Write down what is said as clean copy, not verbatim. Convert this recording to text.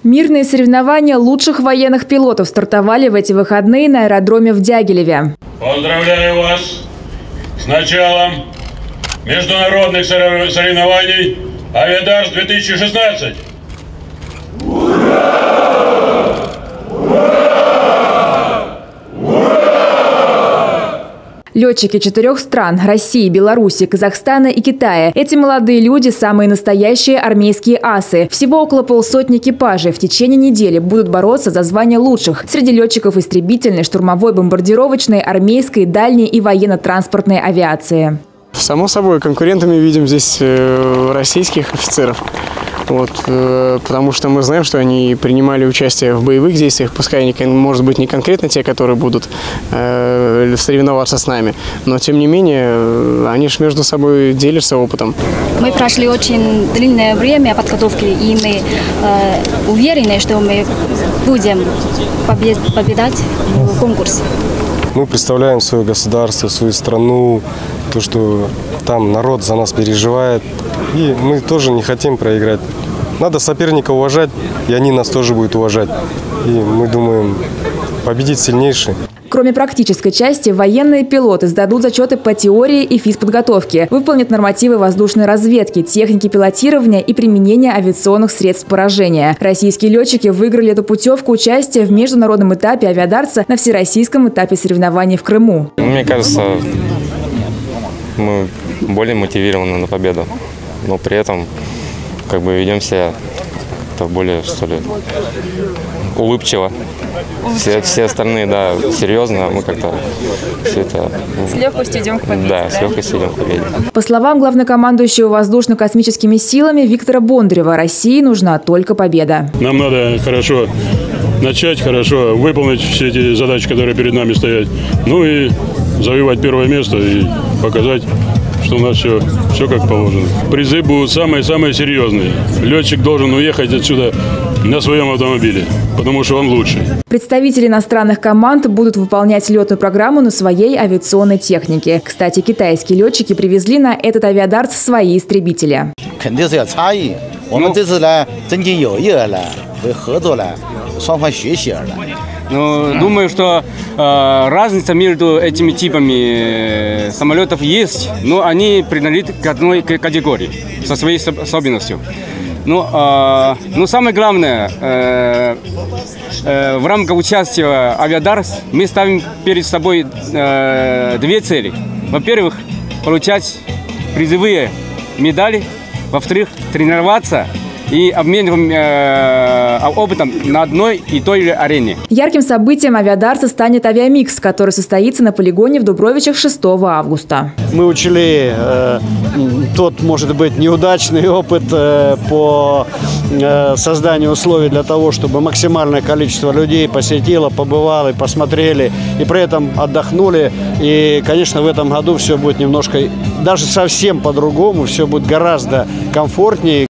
Мирные соревнования лучших военных пилотов стартовали в эти выходные на аэродроме в Дягилеве. Поздравляю вас с началом международных соревнований «Авиадарс-2016». Летчики 4 стран – России, Беларуси, Казахстана и Китая. Эти молодые люди – самые настоящие армейские асы. Всего около полсотни экипажей в течение недели будут бороться за звание лучших. Среди летчиков истребительной, штурмовой, бомбардировочной, армейской, дальней и военно-транспортной авиации. Само собой, конкурентами видим здесь российских офицеров. Потому что мы знаем, что они принимали участие в боевых действиях, пускай они, может быть, не конкретно те, которые будут соревноваться с нами, но тем не менее они же между собой делятся опытом. Мы прошли очень длинное время подготовки, и мы уверены, что мы будем победить в конкурсе. Мы представляем свое государство, свою страну, то, что там народ за нас переживает. И мы тоже не хотим проиграть. Надо соперника уважать, и они нас тоже будут уважать. И мы думаем, победить сильнейший. Кроме практической части, военные пилоты сдадут зачеты по теории и физподготовке, выполнят нормативы воздушной разведки, техники пилотирования и применения авиационных средств поражения. Российские летчики выиграли эту путевку участия в международном этапе авиадарса на всероссийском этапе соревнований в Крыму. Мне кажется, мы более мотивированы на победу, но при этом ведем себя более, что ли, улыбчиво. Все остальные, да, серьезно, мы как-то все это... С легкостью идем к победе. Да, с легкостью идем к победе. По словам главнокомандующего воздушно-космическими силами Виктора Бондарева, России нужна только победа. Нам надо хорошо начать, хорошо выполнить все эти задачи, которые перед нами стоят. Ну и завоевать первое место и показать, что у нас все как положено. Призы будут самые-самые серьезные. Летчик должен уехать отсюда на своем автомобиле, потому что он лучший. Представители иностранных команд будут выполнять летную программу на своей авиационной технике. Кстати, китайские летчики привезли на этот авиадарс свои истребители. Думаю, что разница между этими типами самолетов есть, но они принадлежат к одной категории со своей особенностью. Но самое главное, в рамках участия в Авиадарс мы ставим перед собой 2 цели. Во-первых, получать призовые медали, во-вторых, тренироваться и обмениваем опытом на одной и той же арене. Ярким событием авиадарса станет авиамикс, который состоится на полигоне в Дубровичах 6 августа. Мы учли тот, может быть, неудачный опыт по созданию условий для того, чтобы максимальное количество людей посетило, побывало, посмотрели и при этом отдохнули. И, конечно, в этом году все будет немножко, даже совсем по-другому, все будет гораздо комфортнее.